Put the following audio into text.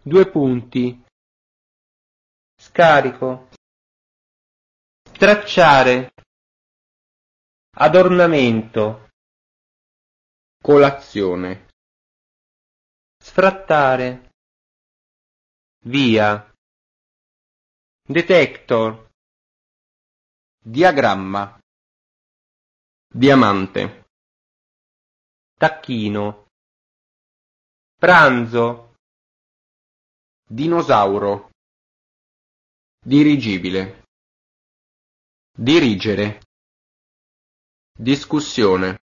Due punti. Scarico. Stracciare. Adornamento. Colazione. Sfrattare. Via. Detector. Diagramma. Diamante. Tacchino. Pranzo. Dinosauro. Dirigibile. Dirigere. Discussione.